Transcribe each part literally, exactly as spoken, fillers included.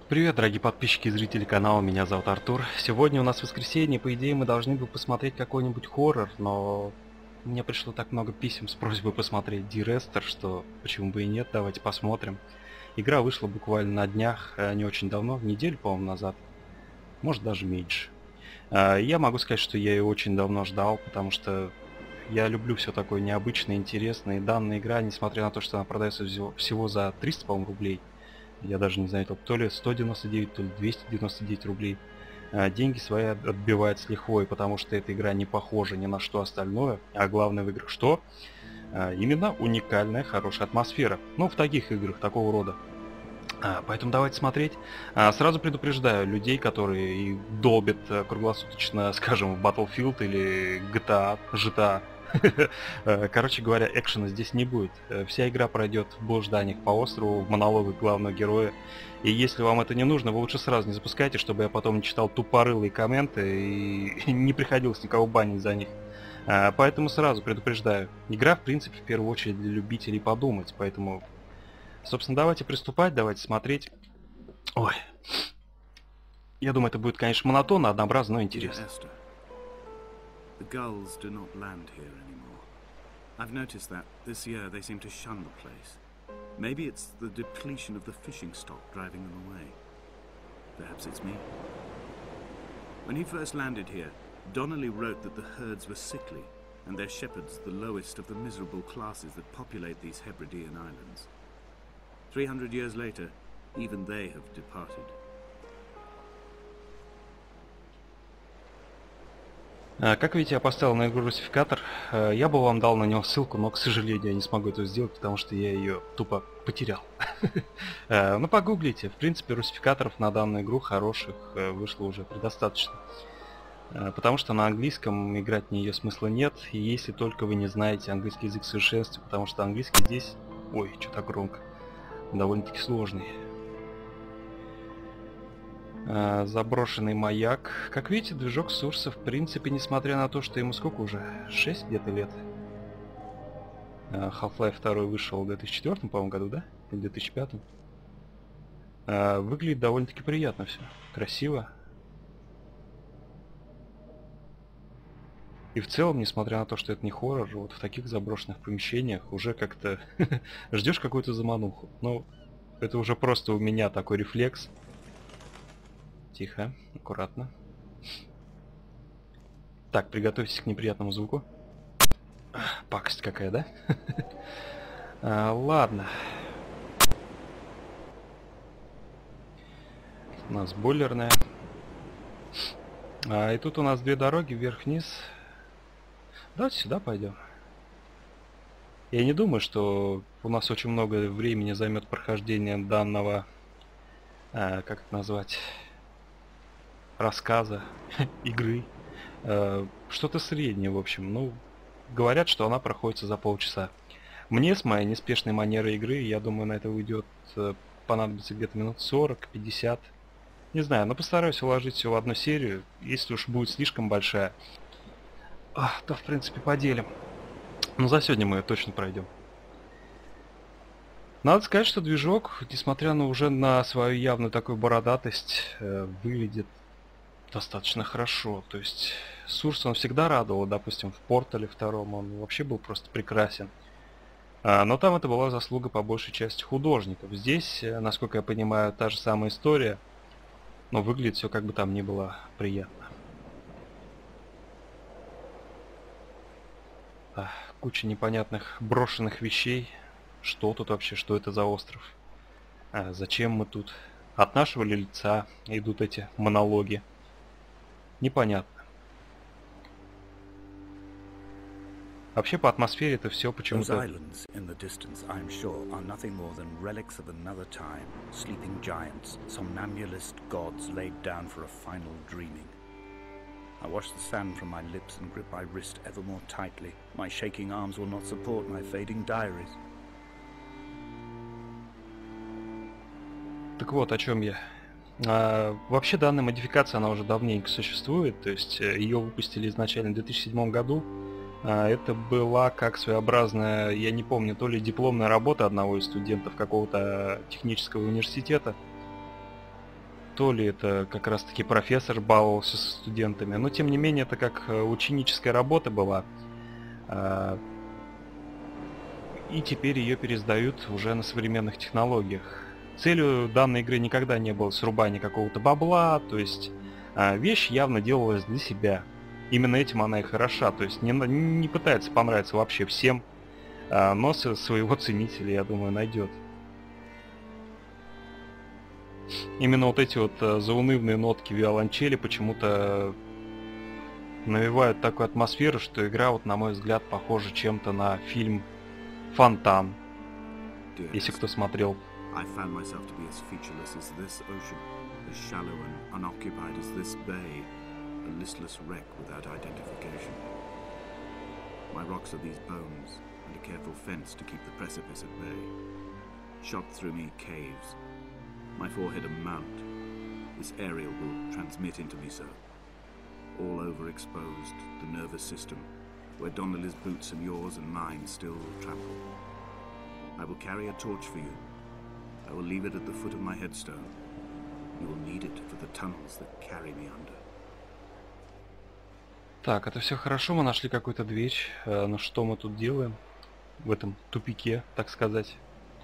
Привет, дорогие подписчики и зрители канала, меня зовут Артур. Сегодня у нас воскресенье, по идее мы должны бы посмотреть какой-нибудь хоррор, но мне пришло так много писем с просьбой посмотреть D-Rester, что почему бы и нет, давайте посмотрим. Игра вышла буквально на днях, не очень давно, неделю, по-моему, назад, может даже меньше. Я могу сказать, что я ее очень давно ждал, потому что я люблю все такое необычное, интересное, и данная игра, несмотря на то, что она продается всего за триста, по-моему, рублей, я даже не знаю, то ли сто девяносто девять, то ли двести девяносто девять рублей. Деньги свои отбивает с лихвой, потому что эта игра не похожа ни на что остальное. А главное в играх что? Именно уникальная, хорошая атмосфера. Ну, в таких играх, такого рода. Поэтому давайте смотреть. Сразу предупреждаю людей, которые долбят круглосуточно, скажем, в Battlefield или джи ти эй, джи ти эй. Короче говоря, экшена здесь не будет. Вся игра пройдет в блужданиях по острову, в монологах главного героя. И если вам это не нужно, вы лучше сразу не запускайте, чтобы я потом не читал тупорылые комменты и не приходилось никого банить за них. Поэтому сразу предупреждаю. Игра, в принципе, в первую очередь для любителей подумать. Поэтому, собственно, давайте приступать, давайте смотреть. Ой. Я думаю, это будет, конечно, монотонно, однообразно, но интересно. The gulls do not land here anymore. I've noticed that this year they seem to shun the place. Maybe it's the depletion of the fishing stock driving them away. Perhaps it's me. When he first landed here, Donnelly wrote that the herds were sickly, and their shepherds the lowest of the miserable classes that populate these Hebridean islands. Three hundred years later, even they have departed. Как видите, я поставил на игру русификатор. Я бы вам дал на него ссылку, но, к сожалению, я не смогу этого сделать, потому что я ее тупо потерял. Ну, погуглите. В принципе, русификаторов на данную игру хороших вышло уже предостаточно. Потому что на английском играть в нее смысла нет, и если только вы не знаете английский язык в совершенстве, потому что английский здесь... Ой, что так громко. Довольно-таки сложный. Заброшенный маяк. Как видите, движок Сурса, в принципе, несмотря на то, что ему сколько уже? шесть где-то лет. Half-Life два вышел в две тысячи четвёртом, по-моему, году, да? Или в две тысячи пятом. Выглядит довольно-таки приятно все. Красиво. И в целом, несмотря на то, что это не хоррор, вот в таких заброшенных помещениях уже как-то ждешь какую-то замануху. Но это уже просто у меня такой рефлекс. Тихо, аккуратно. Так, приготовьтесь к неприятному звуку. Пакость какая, да? а, ладно. У нас бойлерная. А, и тут у нас две дороги, вверх-вниз. Давайте сюда пойдем. Я не думаю, что у нас очень много времени займет прохождение данного... А, как это назвать... рассказа, игры, э, что-то среднее, в общем. Ну, говорят, что она проходится за полчаса. Мне с моей неспешной манерой игры, я думаю, на это уйдет, э, понадобится где-то минут сорок-пятьдесят. Не знаю, но постараюсь уложить все в одну серию. Если уж будет слишком большая, а, то, в принципе, поделим. Но за сегодня мы ее точно пройдем. Надо сказать, что движок, несмотря на уже на свою явную такую бородатость, э, выглядит достаточно хорошо. То есть Сурс он всегда радовал, допустим, в Портале втором он вообще был просто прекрасен. А, но там это была заслуга по большей части художников. Здесь, насколько я понимаю, та же самая история, но выглядит все как бы там ни было приятно. А, куча непонятных брошенных вещей. Что тут вообще, что это за остров? А, зачем мы тут? От нашего ли лица идут эти монологи? Непонятно. Вообще по атмосфере это все почему-то... I wash the sand from my lips and grip my wrist ever more tightly. My shaking arms will not support my fading diaries. Так вот, о чем я. А, вообще данная модификация, она уже давненько существует, то есть ее выпустили изначально в две тысячи седьмом году. А, это была как своеобразная, я не помню, то ли дипломная работа одного из студентов какого-то технического университета. то ли это как раз таки профессор баловался со студентами, но тем не менее это как ученическая работа была. И теперь ее пересдают уже на современных технологиях. Целью данной игры никогда не было срубание какого-то бабла, то есть вещь явно делалась для себя. Именно этим она и хороша, то есть не, не пытается понравиться вообще всем, но своего ценителя, я думаю, найдет. Именно вот эти вот заунывные нотки виолончели почему-то навевают такую атмосферу, что игра, вот на мой взгляд, похожа чем-то на фильм «Фонтан», если кто смотрел. I found myself to be as featureless as this ocean, as shallow and unoccupied as this bay, a listless wreck without identification. My rocks are these bones, and a careful fence to keep the precipice at bay. Shot through me caves, my forehead a mount. This aerial will transmit into me so. All overexposed, the nervous system, where Donnelly's boots and yours and mine still trample. I will carry a torch for you. I will leave it at the foot of my headstone. You will need it for the tunnels that carry me under. Так, это все хорошо, мы нашли какую-то дверь. Э, но что мы тут делаем? В этом тупике, так сказать.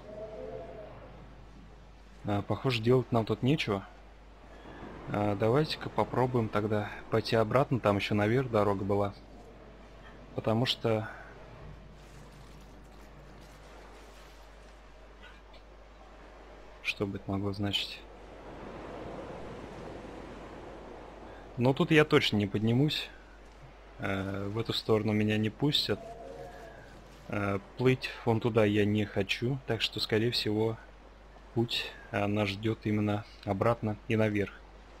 Э, похоже, делать нам тут нечего. Э, давайте-ка попробуем тогда пойти обратно. Там еще наверх дорога была. Потому что... Что бы это могло значить? Но тут я точно не поднимусь. Э, в эту сторону меня не пустят. Э, плыть вон туда я не хочу. Так что, скорее всего, путь э, нас ждет именно обратно и наверх.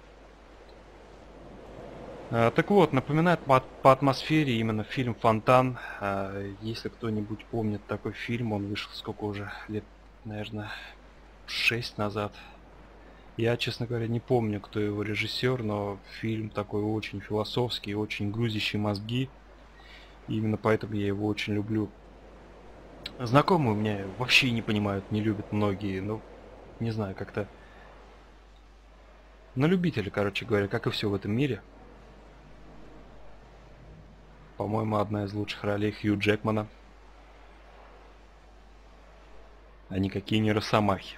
Э, так вот, напоминает по, по атмосфере именно фильм «Фонтан». Э, если кто-нибудь помнит такой фильм, он вышел сколько уже? Лет, наверное... шесть назад. Я, честно говоря, не помню, кто его режиссер, но фильм такой очень философский, очень грузящий мозги. И именно поэтому я его очень люблю. Знакомые у меня вообще не понимают, не любят многие, но не знаю, как-то на любителя, короче говоря, как и все в этом мире. По-моему, одна из лучших ролей Хью Джекмана. А никакие не росомахи.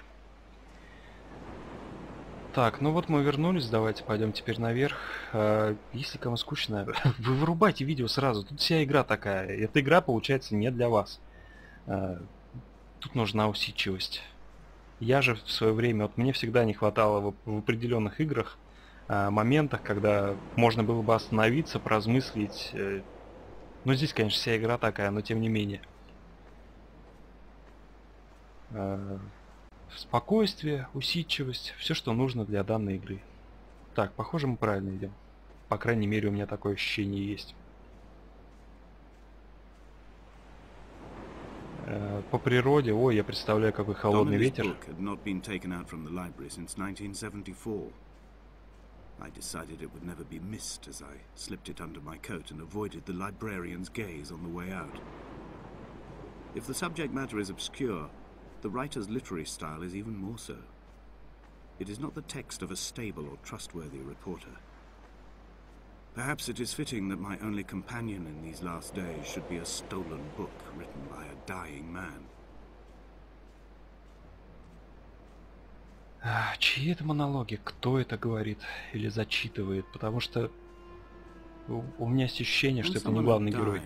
Так, ну вот мы вернулись, давайте пойдем теперь наверх. А, если кому скучно, вы вырубайте видео сразу. Тут вся игра такая. Эта игра, получается, не для вас. А, тут нужна усидчивость. Я же в свое время, вот мне всегда не хватало в, в определенных играх, а, моментах, когда можно было бы остановиться, поразмыслить. Ну, здесь, конечно, вся игра такая, но тем не менее. А, спокойствие, усидчивость, все, что нужно для данной игры. Так, похоже, мы правильно идем. По крайней мере, у меня такое ощущение есть. Э, по природе, ой, я представляю, какой холодный ветер. I decided it would never be missed as I slipped it under my coat and avoided the librarian's gaze on the way out. If the subject matter is obscure, the writer's literary style is even more so. It is not the text of a stable or trustworthy reporter. Perhaps it is fitting that my only companion in these last days should be a stolen book written by a dying man. А, чьи это монологи? Кто это говорит или зачитывает? Потому что у, у меня есть ощущение, что это не главный герой.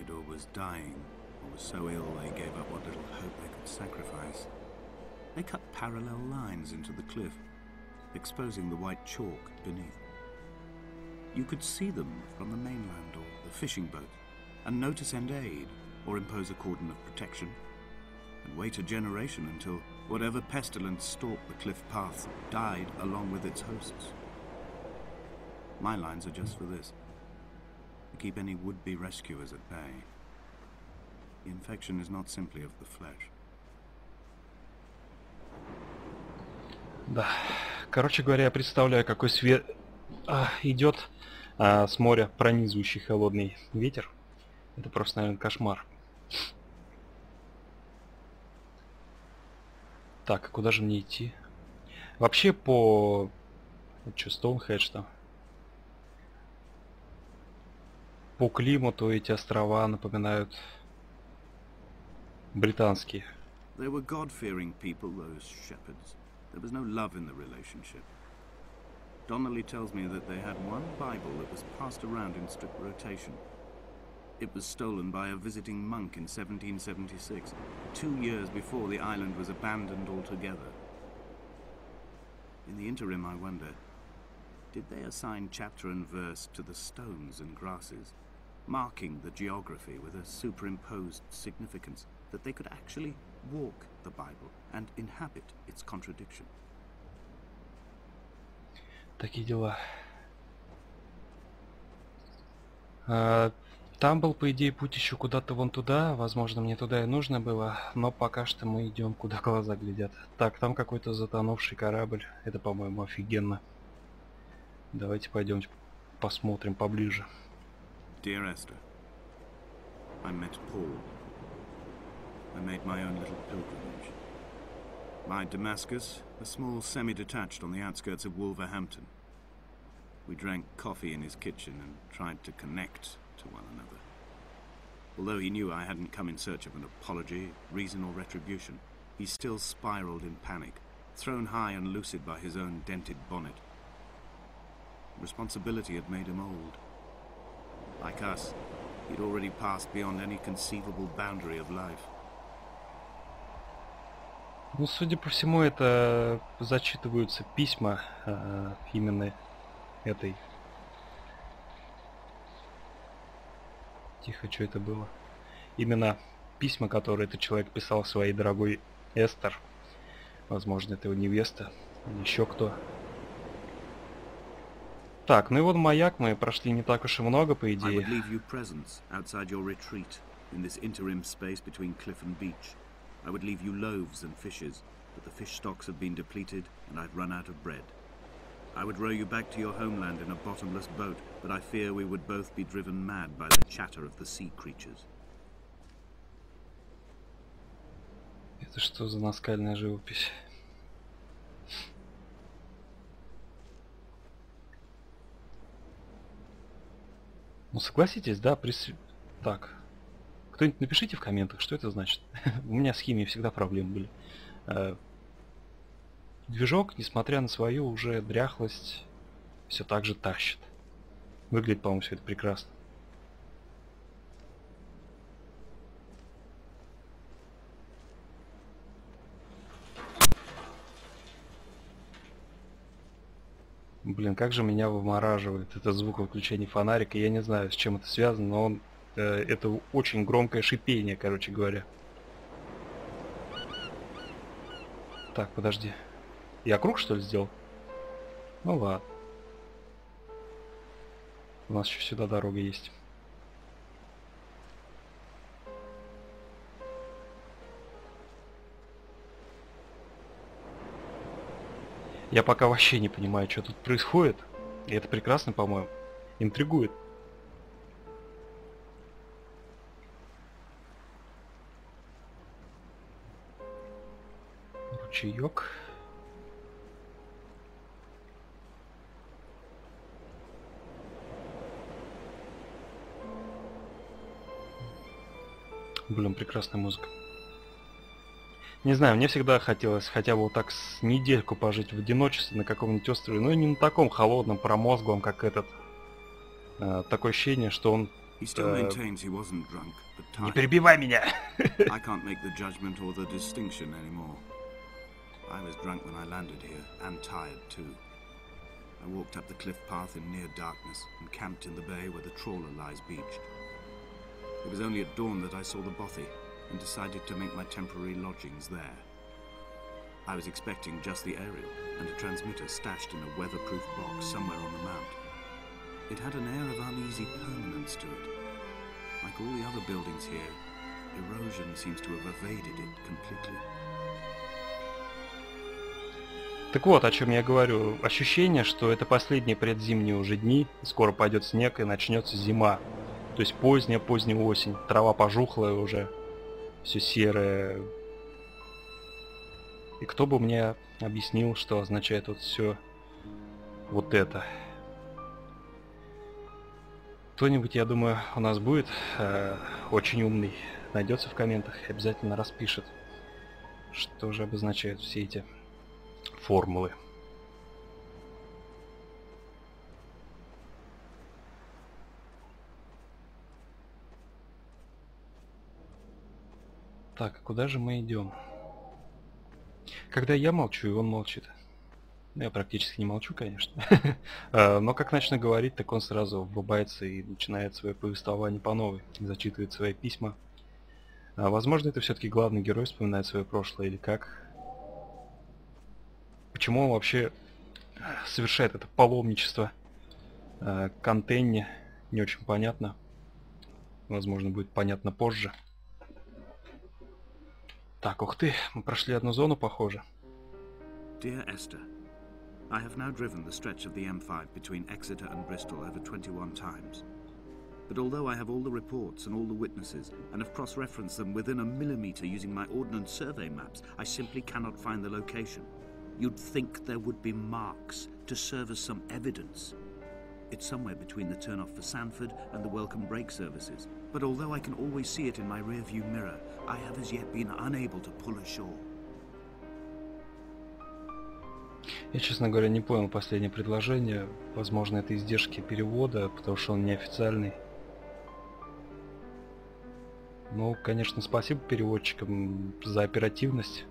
They cut parallel lines into the cliff, exposing the white chalk beneath. You could see them from the mainland or the fishing boat, and know to send aid or impose a cordon of protection, and wait a generation until whatever pestilence stalked the cliff paths died along with its hosts. My lines are just for this, to keep any would-be rescuers at bay. The infection is not simply of the flesh. Да, короче говоря, я представляю, какой свет а, идет а, с моря пронизывающий холодный ветер. Это просто, наверное, кошмар. Так, а куда же мне идти? Вообще, по Вот что, Стоунхедж там. По климату эти острова напоминают британские. They were God-fearing people, those shepherds. There was no love in the relationship. Donnelly tells me that they had one Bible that was passed around in strict rotation. It was stolen by a visiting monk in seventeen seventy-six, two years before the island was abandoned altogether. In the interim, I wonder, did they assign chapter and verse to the stones and grasses, marking the geography with a superimposed significance, that they could actually walk the Bible and inhabit its contradiction? Такие дела. А, там был, по идее, путь еще куда-то вон туда. Возможно, мне туда и нужно было. Но пока что мы идем, куда глаза глядят. Так, там какой-то затонувший корабль. Это, по-моему, офигенно. Давайте пойдемте посмотрим поближе. Dear Esther, I met Paul. I made my own little pilgrimage. My Damascus, a small semi-detached on the outskirts of Wolverhampton. We drank coffee in his kitchen and tried to connect to one another. Although he knew I hadn't come in search of an apology, reason or retribution, he still spiraled in panic, thrown high and lucid by his own dented bonnet. Responsibility had made him old. Like us, he'd already passed beyond any conceivable boundary of life. Ну, судя по всему, это зачитываются письма э, именно этой... Тихо, что это было? Именно письма, которые этот человек писал своей дорогой Эстер. Возможно, это его невеста или еще кто. Так, ну и вот маяк, мы прошли не так уж и много, по идее. I would leave you loaves and fishes, but the fish stocks have been depleted and I've run out of bread. I would row you back to your homeland in a bottomless boat, but I fear we would both be driven mad by the chatter of the sea creatures. Это что за наскальная живопись? Ну согласитесь, да, прис... Так. Кто-нибудь напишите в комментах, что это значит. У меня с химией всегда проблемы были. Движок, несмотря на свою уже дряхлость, все так же тащит. Выглядит, по-моему, все это прекрасно. Блин, как же меня вымораживает этот звук выключения фонарика. Я не знаю, с чем это связано, но он... Это очень громкое шипение, короче говоря. Так, подожди. Я круг, что ли, сделал? Ну ладно. У нас еще сюда дорога есть. Я пока вообще не понимаю, что тут происходит. И это прекрасно, по-моему. Интригует. Ручеек. Блин, прекрасная музыка. Не знаю, мне всегда хотелось хотя бы вот так с недельку пожить в одиночестве на каком-нибудь острове, но не на таком холодном, промозглом, как этот. Э, такое ощущение, что он... Э, не перебивай меня! I was drunk when I landed here, and tired too. I walked up the cliff path in near darkness and camped in the bay where the trawler lies beached. It was only at dawn that I saw the bothy and decided to make my temporary lodgings there. I was expecting just the aerial and a transmitter stashed in a weatherproof box somewhere on the mount. It had an air of uneasy permanence to it. Like all the other buildings here, erosion seems to have evaded it completely. Так вот, о чем я говорю. Ощущение, что это последние предзимние уже дни, скоро пойдет снег и начнется зима. То есть поздняя-поздняя осень, трава пожухлая уже, все серое. И кто бы мне объяснил, что означает вот все вот это. Кто-нибудь, я думаю, у нас будет э, очень умный, найдется в комментах и обязательно распишет, что же обозначают все эти формулы. Так, а куда же мы идем? Когда я молчу, и он молчит. Я практически не молчу, конечно. Но как начну говорить, так он сразу врубается и начинает свое повествование по новой. Зачитывает свои письма. Возможно, это все-таки главный герой вспоминает свое прошлое или как? Почему он вообще совершает это паломничество к Контейне? Не очень понятно. Возможно, будет понятно позже. Так, ух ты, мы прошли одну зону, похоже. Dear Esther, I have now driven the stretch of the M five between Exeter and Bristol over twenty-one times. But although I have all the reports and all the witnesses, and have cross-referenced them within a millimetre using my ordnance survey maps, I simply cannot find the location. You'd think there would be marks to serve as some evidence. It's somewhere between the turn-off for Sanford and the welcome break services. But although I can always see it in my rear-view mirror, I have as yet been unable to pull ashore. Я, честно говоря, не понял последнее предложение. Возможно, это издержки перевода, потому что он неофициальный. Ну, конечно, спасибо переводчикам за оперативность.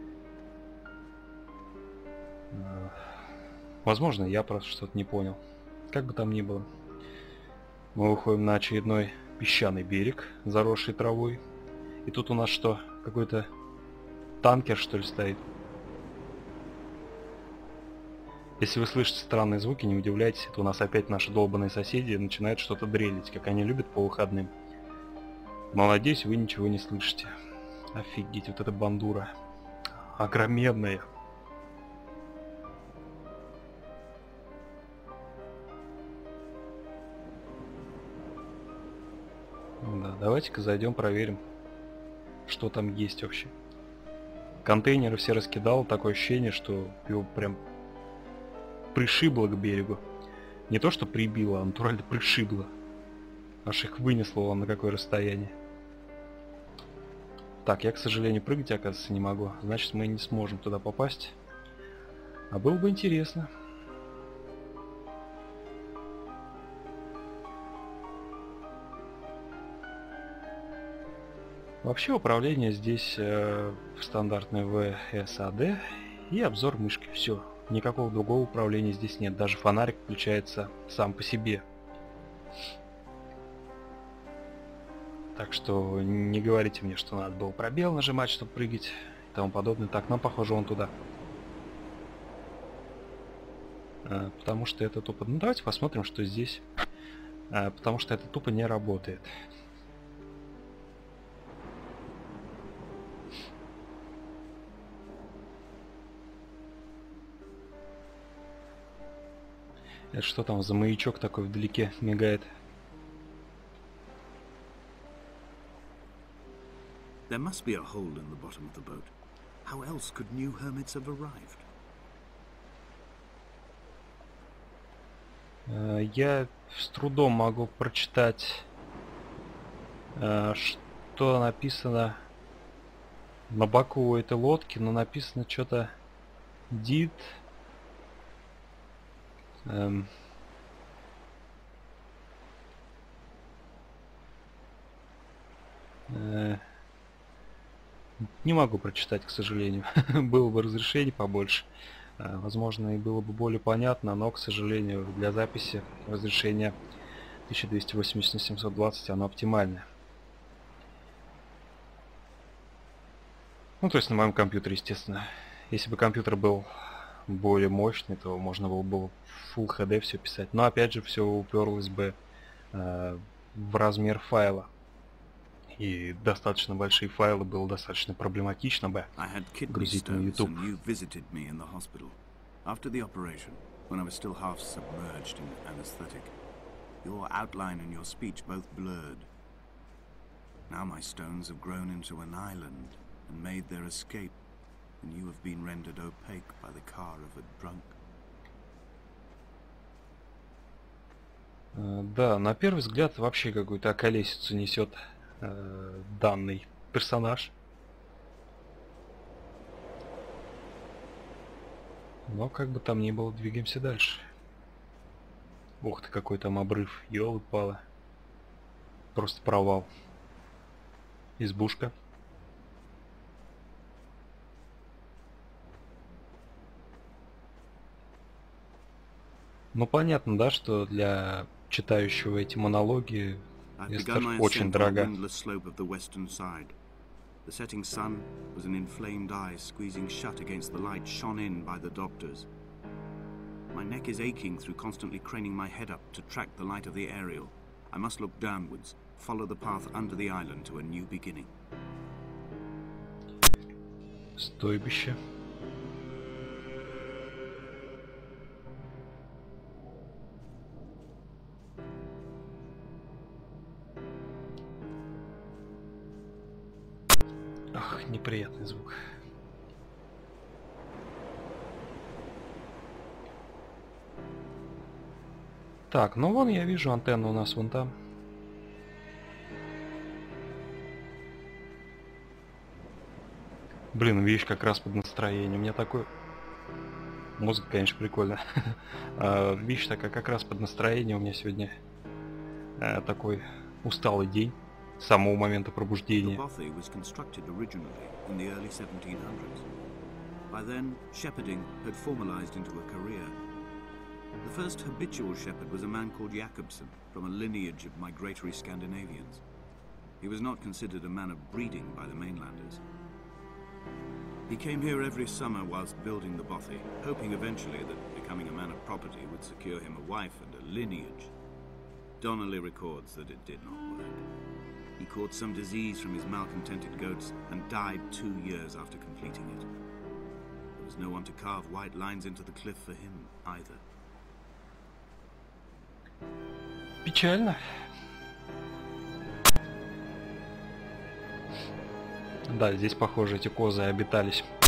Возможно, я просто что-то не понял. Как бы там ни было. Мы выходим на очередной песчаный берег, заросший травой. И тут у нас что? Какой-то танкер, что ли, стоит? Если вы слышите странные звуки, не удивляйтесь, это у нас опять наши долбаные соседи начинают что-то дрелить, как они любят по выходным. Но надеюсь, вы ничего не слышите. Офигеть, вот эта бандура. Огроменная. Да, давайте-ка зайдем, проверим, что там есть вообще. Контейнеры все раскидал, такое ощущение, что его прям пришибло к берегу. Не то, что прибило, а натурально пришибло. Аж их вынесло вон на какое расстояние. Так, я, к сожалению, прыгать, оказывается, не могу. Значит, мы не сможем туда попасть. А было бы интересно. Вообще управление здесь э, стандартное ви эс эй ди и обзор мышки. Все. Никакого другого управления здесь нет. Даже фонарик включается сам по себе. Так что не говорите мне, что надо было пробел нажимать, чтобы прыгать и тому подобное. Так, нам похоже он туда. А, потому что это тупо... Ну давайте посмотрим, что здесь. А, потому что это тупо не работает. Это что там за маячок такой вдалеке мигает? There must be a hole in the bottom of the boat. How else could new hermits have arrived? Я с трудом могу прочитать, что написано на боку у этой лодки, но написано что-то did. Эм. Э. Не могу прочитать, к сожалению. Было бы разрешение побольше. Возможно, и было бы более понятно, но, к сожалению, для записи разрешение тысяча двести восемьдесят на семьсот двадцать, оно оптимальное. Ну, то есть на моем компьютере, естественно. Если бы компьютер был более мощный, то можно было бы в Full эйч ди все писать. Но, опять же, все уперлось бы э, в размер файла. И достаточно большие файлы было достаточно проблематично бы грузить на YouTube. After the operation, when I was still half submerged in anesthetic, your outline and your speech both blurred. Now my stones have grown into an island and made their escape, and you have been rendered opaque by the car of a drunk. Э, да, на первый взгляд вообще какую-то околесицу несет э, данный персонаж. Но как бы там ни было, двигаемся дальше. Ух ты, какой там обрыв, ёлы-палы. Просто провал. Избушка. Ну понятно, да, что для читающего эти монологи Эстер очень дорога. The setting sun was an inflamed eye squeezing shut against the light shone in by the doctors. My neck is aching through constantly craning my head up to track the light of the aerial. I must look downwards, follow the path under the island to a new beginning. Стойбище. Ах, неприятный звук. Так, ну вон я вижу антенну у нас вон там. Блин, видишь, как раз под настроение. У меня такой... Музыка, конечно, прикольная. Видишь, такая как раз под настроение у меня сегодня такой усталый день. С самого момента пробуждения. By then, shepherding had formalized into a career. The first habitual shepherd was a man called Jakobsen, from a lineage of migratory Scandinavians. He was not considered a man of breeding by the mainlanders. He came here every summer whilst building the bothy, hoping eventually that becoming a man of property would secure him a wife and a lineage. Donnelly records that it did not work. He caught some disease from his malcontented goats and died two years after completing it. There was no one to carve white lines into the cliff for him either. Печально. Да, здесь, похоже, эти козы обитались